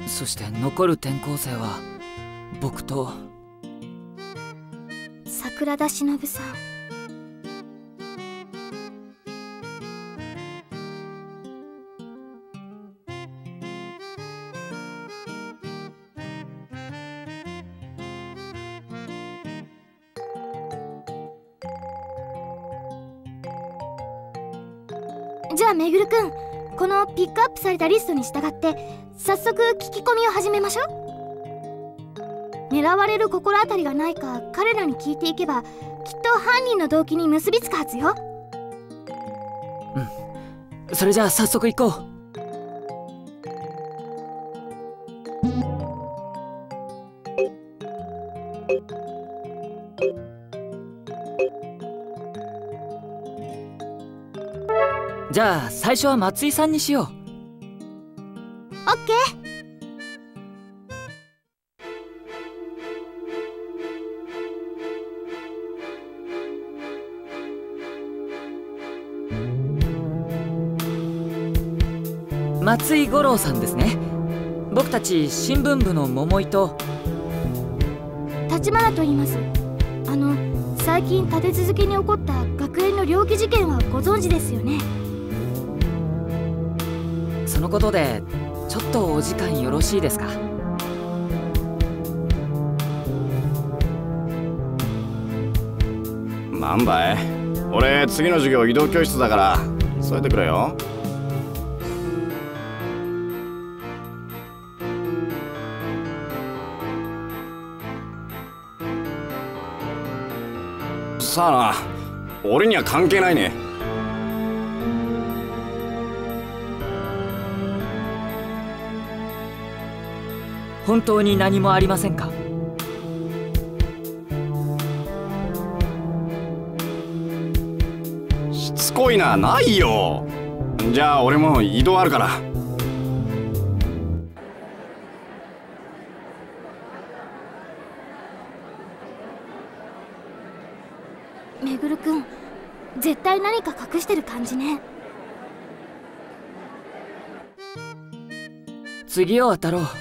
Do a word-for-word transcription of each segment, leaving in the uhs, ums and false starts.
そして残る転校生は僕と桜田忍さん。じゃあめぐるくん、このピックアップされたリストに従って早速聞き込みを始めましょう。狙われる心当たりがないか彼らに聞いていけば、きっと犯人の動機に結びつくはずよ。 うん、それじゃあ早速行こう。じゃあ最初は松井さんにしよう。オッケー。 松井五郎さんですね。僕たち新聞部の桃井と立花と言います。あの最近立て続けに起こった学園の猟奇事件はご存知ですよね。 そのことでちょっとお時間よろしいですか？ なんだい、俺次の授業移動教室だから添えてくれよ。さあな、俺には関係ないね。 本当に何もありませんか？ しつこいな。ないよ。じゃあ俺も移動あるから。 めぐるくん、絶対何か隠してる感じね。 次を当たろう。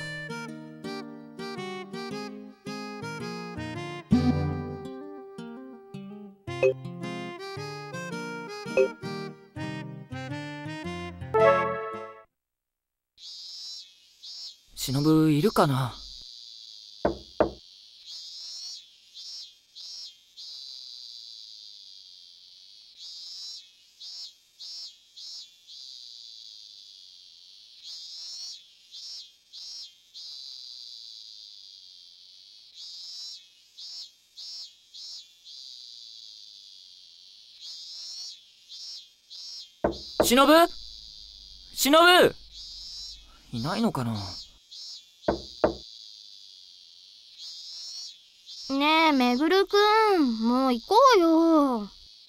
忍いるかな？忍？忍？いないのかな？ ねえめぐるくん、もう行こうよ。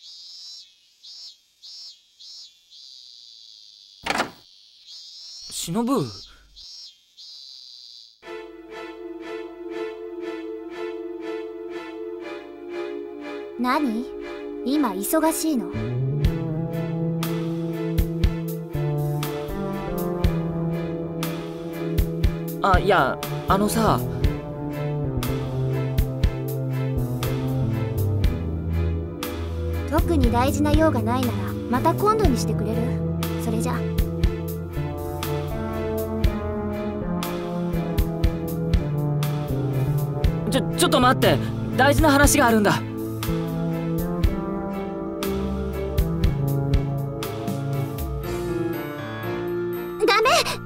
忍？ 何？今忙しいの？ あ、いや、あのさ。 特に大事な用がないならまた今度にしてくれる？それじゃ。 ちょ、ちょっと待って。大事な話があるんだ。 ダメ！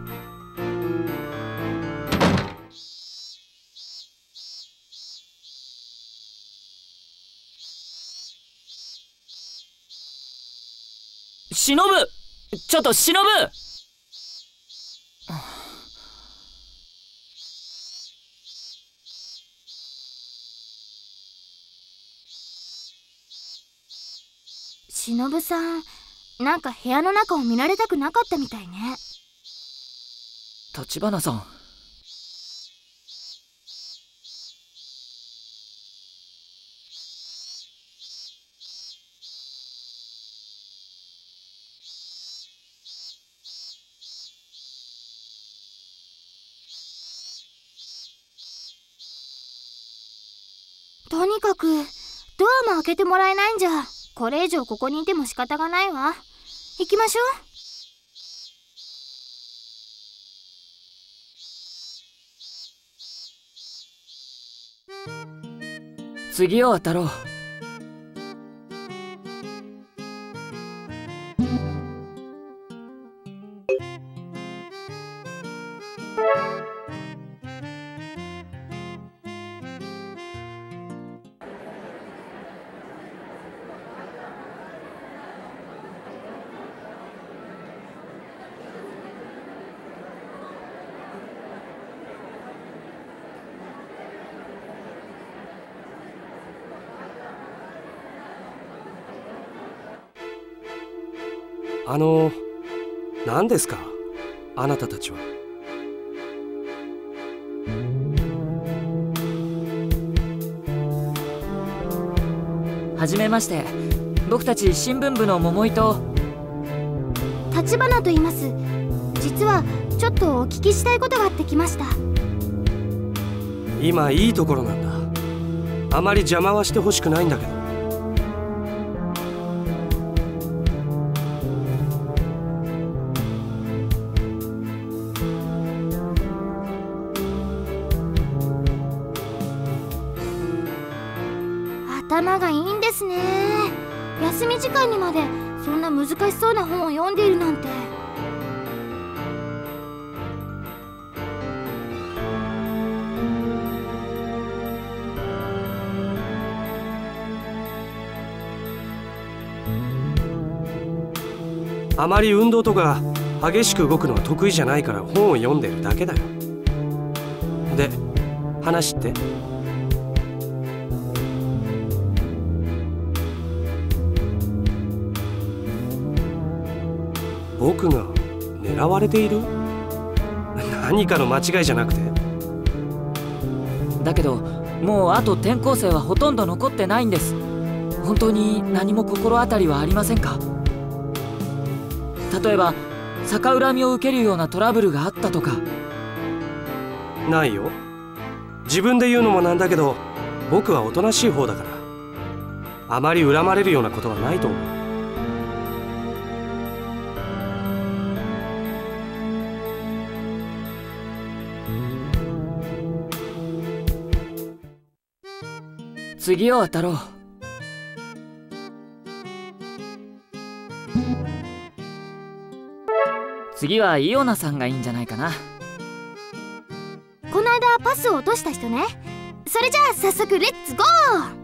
忍！ちょっと忍！ 忍さん、なんか部屋の中を見られたくなかったみたいね。 立花さん。 とにかくドアも開けてもらえないんじゃ、これ以上ここにいても仕方がないわ。行きましょう。 次を渡ろう。 あの、何ですか、あなたたちは。 はじめまして。僕たち新聞部の桃井と立花と言います。実はちょっとお聞きしたいことがあってきました。 今いいところなんだ。あまり邪魔はしてほしくないんだけど。 頭がいいんですね。休み時間にまでそんな難しそうな本を読んでいるなんて。 あまり運動とか激しく動くのは得意じゃないから本を読んでるだけだよ。で、話って？僕が狙われている？何かの間違いじゃなくて？ だけどもうあと転校生はほとんど残ってないんです。本当に何も心当たりはありませんか？例えば逆恨みを受けるようなトラブルがあったとか。 ないよ。自分で言うのもなんだけど、僕はおとなしい方だからあまり恨まれるようなことはないと思う。 次を渡ろう。次はイオナさんがいいんじゃないかな。 この間パスを落とした人ね。それじゃあ早速レッツゴー。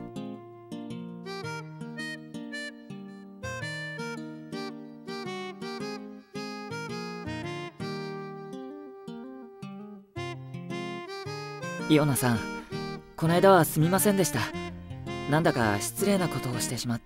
イオナさん、この間はすみませんでした。なんだか失礼なことをしてしまって。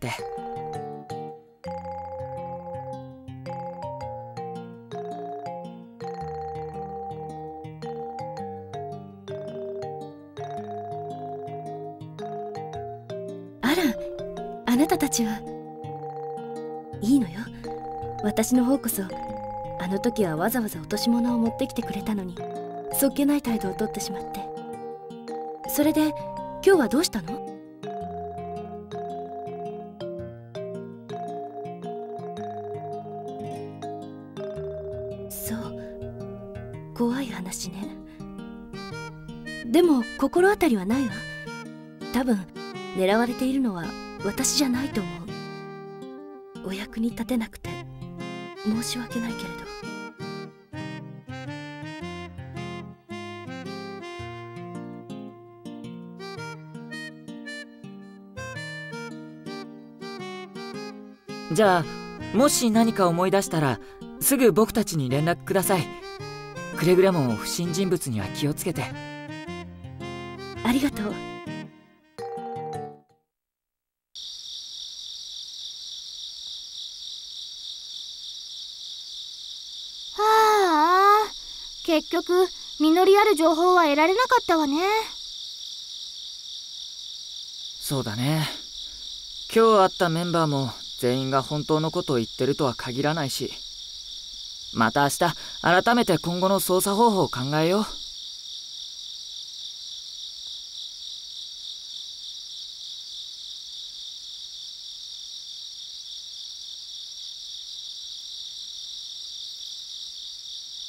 あら、あなたたちはいいのよ。私の方こそあの時はわざわざ落とし物を持ってきてくれたのに、そっけない態度をとってしまって。それで今日はどうしたの？そう、怖い話ね。でも心当たりはないわ。多分狙われているのは私じゃないと思う。お役に立てなくて申し訳ないけれど。 じゃあもし何か思い出したらすぐ僕たちに連絡ください。くれぐれも不審人物には気をつけて。 ありがとう。 はあ、結局実りある情報は得られなかったわね。 そうだね。今日会ったメンバーも全員が本当のことを言ってるとは限らないし、また明日改めて今後の捜査方法を考えよう。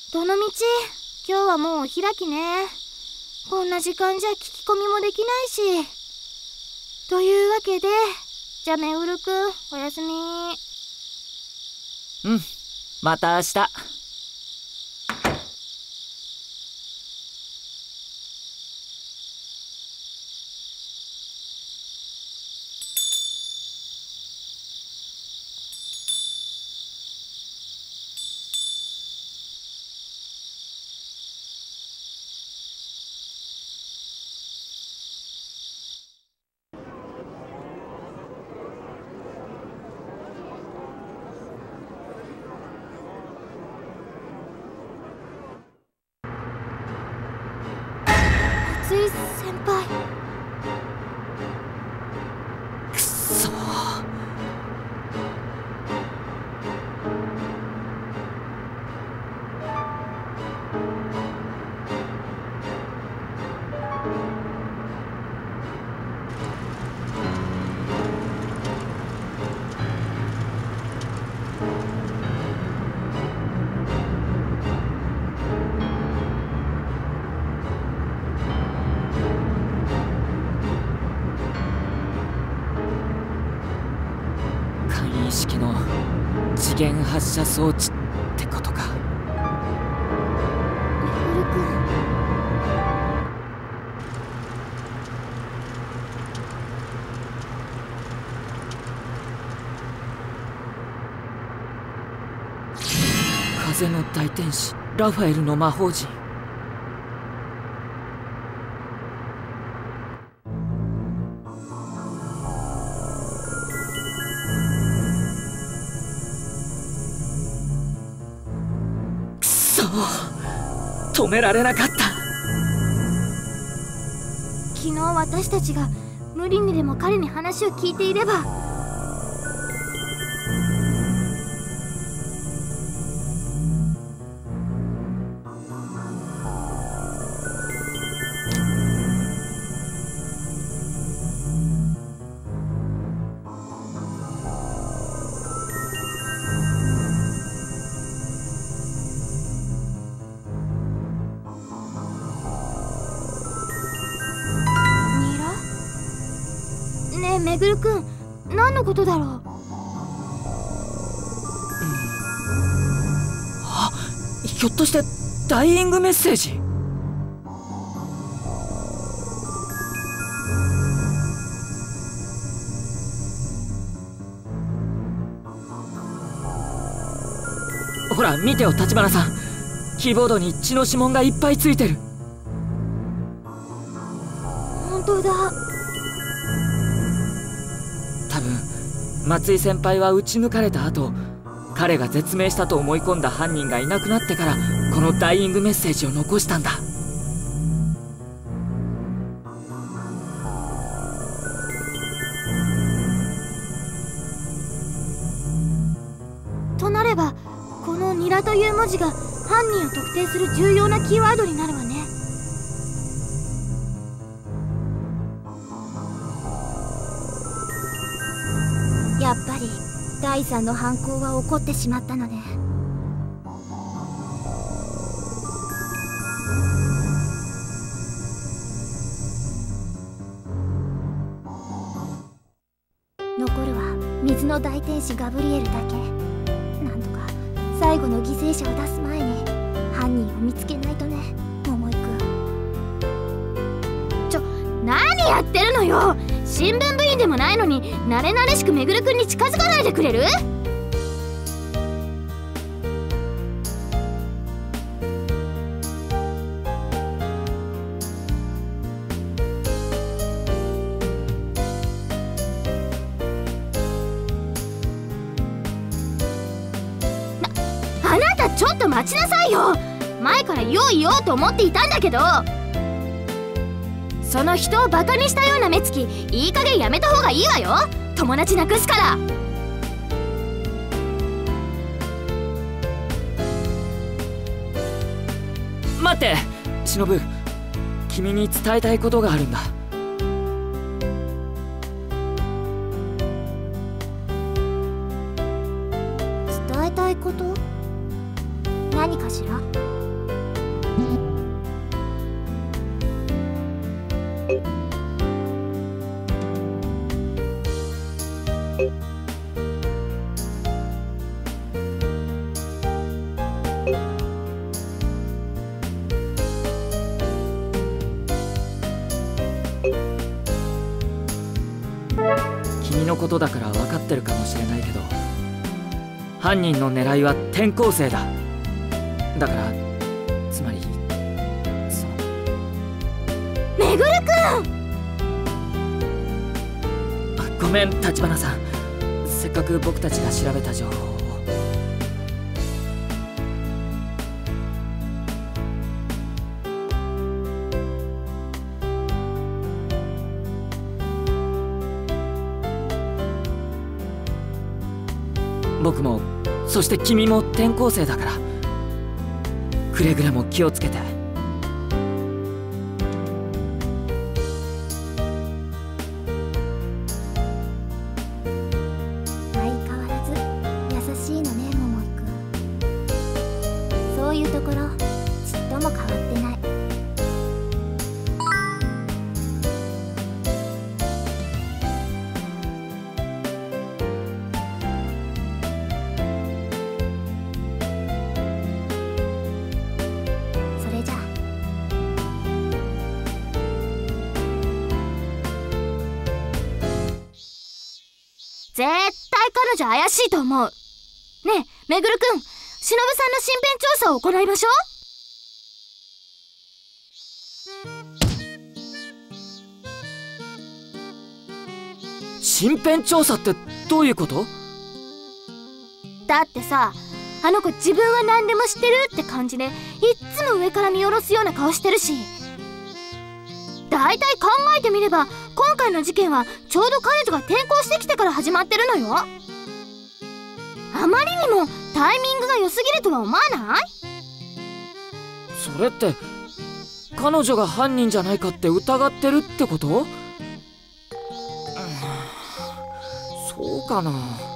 どのみち今日はもうお開きね。こんな時間じゃ聞き込みもできないし。というわけで、じゃあめぐるくんおやすみ。 うん、また明日。 松井先輩。 くそー。簡易式の次元発射装置ってことか。 めぐるくん。 風の大天使ラファエルの魔法陣。くそー、止められなかった。 昨日私たちが無理にでも彼に話を聞いていれば。ねえめぐるくん、何のことだろう。 あ、ひょっとしてダイイングメッセージ。ほら見てよ立花さん、キーボードに血の指紋がいっぱいついてる。 本当だ。 多分松井先輩は撃ち抜かれた後、彼が絶命したと思い込んだ犯人がいなくなってからこのダイイングメッセージを残したんだ。 となればこのニラという文字が犯人を特定する重要なキーワードになるわね。 やっぱり第三の犯行は起こってしまったのね。残るは水の大天使ガブリエルだけ。なんとか最後の犠牲者を出す前に犯人を見つけないとね、桃井くん。 ちょ、何やってるのよ。新聞部員でもないのに慣れ慣れしくめぐるくんに近づかないでくれる？な、あなたちょっと待ちなさいよ。前から言おう言おうと思っていたんだけど。その人をバカにしたような目つき、いい加減やめた方がいいわよ。友達なくすから。 待って、忍、君に伝えたいことがあるんだ。 伝えたいこと？何かしら？ 君のことだから分かってるかもしれないけど、犯人の狙いは転校生だ。だからつまりそのめぐるくん。 あ、ごめん立花さん、せっかく僕たちが調べた情報を。僕もそして君も転校生だから、くれぐれも気をつけて。 相変わらず優しいのね、桃井くん。そういうところちっとも変わってない。それじゃあ絶対彼女怪しいと思う。ねえめぐるくん、忍さんの身辺調査を行いましょ身辺調査ってどういうこと？ う。だってさ、あの子自分は何でも知ってるって感じでいっつも上から見下ろすような顔してるし、だいたい考えてみれば今回の事件はちょうど彼女が転校してきてから始まってるのよ。あまりにもタイミングが良すぎるとは思わない？ それって彼女が犯人じゃないかって疑ってるってこと？うん、そうかな。